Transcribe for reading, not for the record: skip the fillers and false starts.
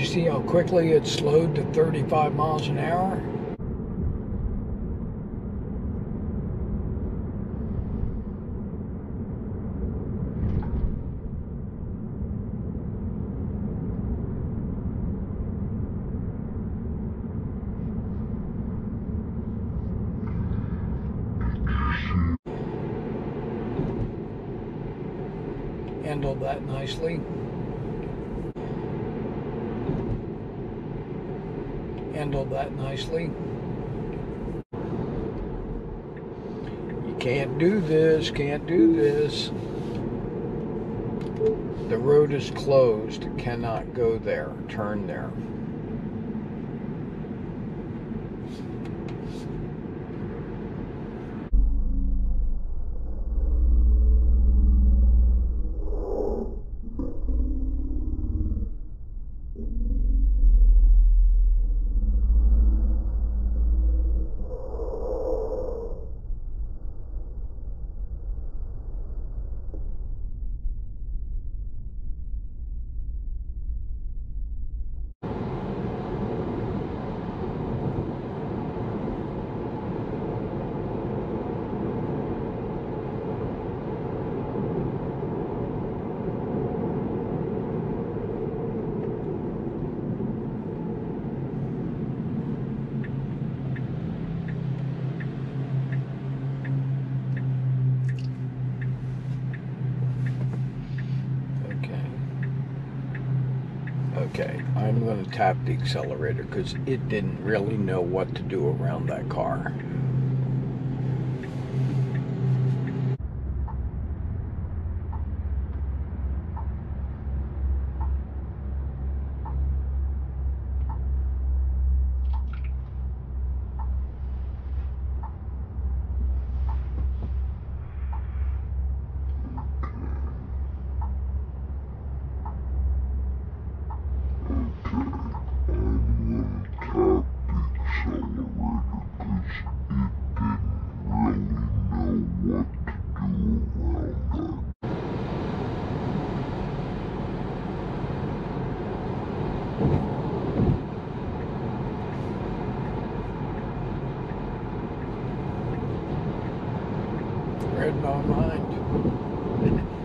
see how quickly it slowed to 35 miles an hour? Handled that nicely. Handled that nicely. You can't do this, can't do this. The road is closed, cannot go there, turn there. Okay, I'm going to tap the accelerator because it didn't really know what to do around that car. Read my mind.